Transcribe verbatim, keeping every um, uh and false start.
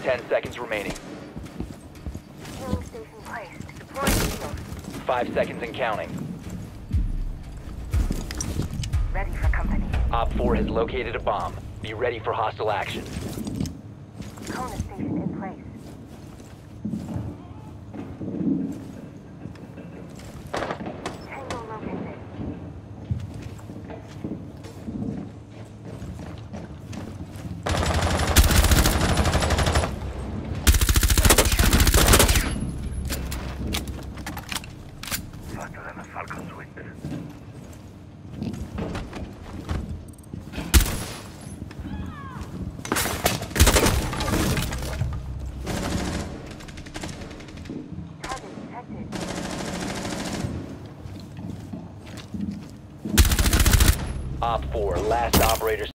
ten seconds remaining. Healing station placed. Deploying shield. Five seconds and counting. Ready for company. Op four has located a bomb. Be ready for hostile action. Kona station in place. Tango located. Faster than a Falcon's wing. Target detected. Op four, last operator